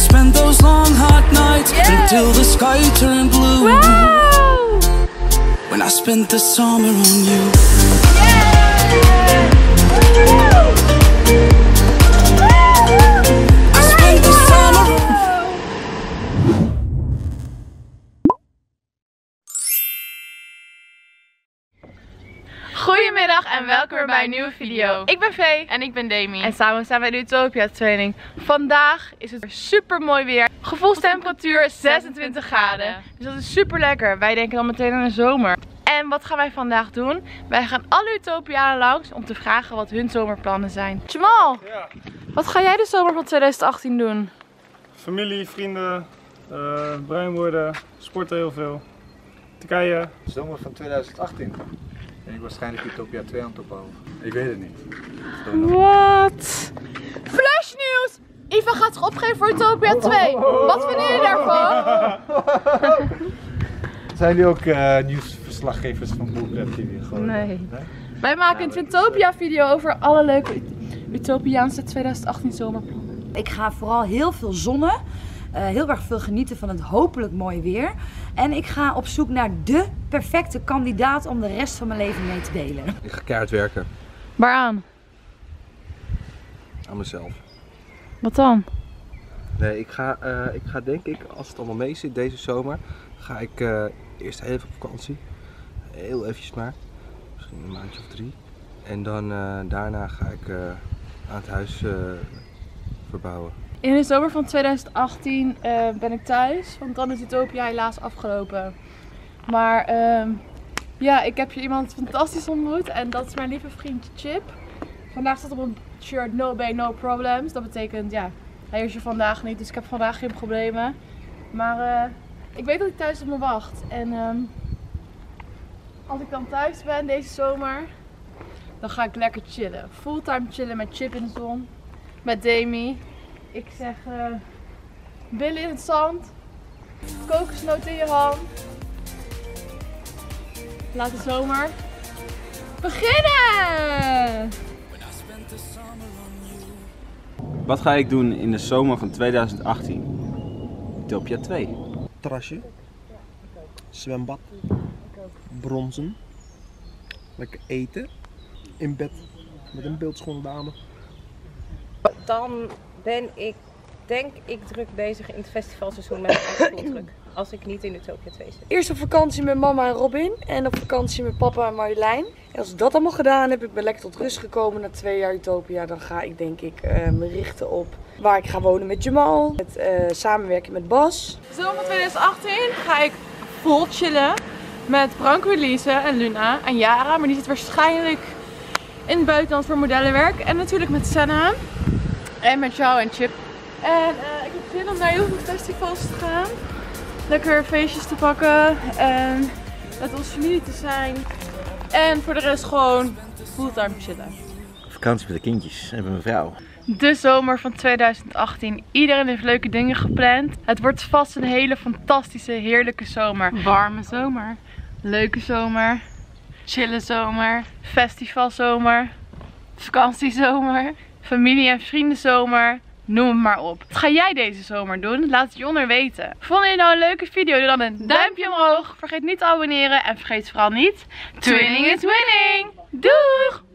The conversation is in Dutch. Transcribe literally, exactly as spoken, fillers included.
spent those long hot nights yeah. until the sky turned blue. Wow. When I spent the summer on you. Yeah. I spent the summer on Goedemiddag en welkom weer bij een nieuwe video. Ik ben Vee en ik ben Demi. En samen zijn wij de Utopia training. Vandaag is het super mooi weer. Gevoelstemperatuur zesentwintig graden. Dus dat is super lekker. Wij denken dan meteen aan de zomer. En wat gaan wij vandaag doen? Wij gaan alle Utopianen langs om te vragen wat hun zomerplannen zijn. Jamal, ja. Wat ga jij de zomer van twintig achttien doen? Familie, vrienden, uh, bruin worden, sporten heel veel. Turkije. Zomer van twintig achttien. Ben ik waarschijnlijk Utopia twee aan het opbouwen. Ik weet het niet. Wat? Flashnieuws! Ivan gaat zich opgeven voor Utopia twee. Wat vinden jullie daarvan? Zijn jullie ook uh, nieuwsverslaggevers van Bullcrap T V? Gewoon, nee. nee. Wij maken een Twintopia video over alle leuke Utopiaanse twintig achttien zomerplannen. Ik ga vooral heel veel zonnen. Uh, heel erg veel genieten van het hopelijk mooi weer. En ik ga op zoek naar de perfecte kandidaat om de rest van mijn leven mee te delen. Ik ga keihard werken. Waaraan? Aan mezelf. Wat dan? Nee, ik ga, uh, ik ga denk ik, als het allemaal mee zit deze zomer, ga ik uh, eerst even op vakantie. Heel eventjes maar. Misschien een maandje of drie. En dan uh, daarna ga ik uh, aan het huis uh, verbouwen. In de zomer van twintig achttien uh, ben ik thuis, want dan is Utopia helaas afgelopen. Maar uh, ja, ik heb hier iemand fantastisch ontmoet en dat is mijn lieve vriend Chip. Vandaag staat op een shirt no bay, no problems. Dat betekent ja, hij is er vandaag niet, dus ik heb vandaag geen problemen. Maar uh, ik weet dat hij thuis op me wacht. En um, als ik dan thuis ben deze zomer, dan ga ik lekker chillen. Fulltime chillen met Chip in de zon, met Demi. Ik zeg uh, billen in het zand, kokosnoot in je hand. Laat de zomer beginnen! Wat ga ik doen in de zomer van twintig achttien? Utopia twee. Terrasje, zwembad, bronzen, lekker eten, in bed met een beeldschone dame. Dan ben ik, denk ik, druk bezig in het festivalseizoen met een druk. Als ik niet in Utopia twee zit. Eerst op vakantie met mama en Robin en op vakantie met papa en Marjolein. En als ik dat allemaal gedaan heb, ik ben lekker tot rust gekomen na twee jaar Utopia, dan ga ik denk ik uh, me richten op waar ik ga wonen met Jamal, met uh, samenwerken met Bas. De zomer van twintig achttien ga ik vol chillen met Branko, Elise en Luna en Yara, maar die zit waarschijnlijk in het buitenland voor modellenwerk. En natuurlijk met Senna en met jou en Chip. En uh, ik heb zin om naar heel veel festivals te gaan. Lekker feestjes te pakken en met onze familie te zijn. En voor de rest gewoon fulltime chillen. Vakantie met de kindjes en met mijn vrouw. De zomer van twintig achttien. Iedereen heeft leuke dingen gepland. Het wordt vast een hele fantastische, heerlijke zomer. Warme zomer. Leuke zomer. Chille zomer. Festivalzomer. Vakantiezomer. Familie- en vriendenzomer. Noem het maar op. Wat ga jij deze zomer doen? Laat het je onder weten. Vond je nou een leuke video? Doe dan een duimpje omhoog. Vergeet niet te abonneren. En vergeet vooral niet, twinning is winning! Doeg!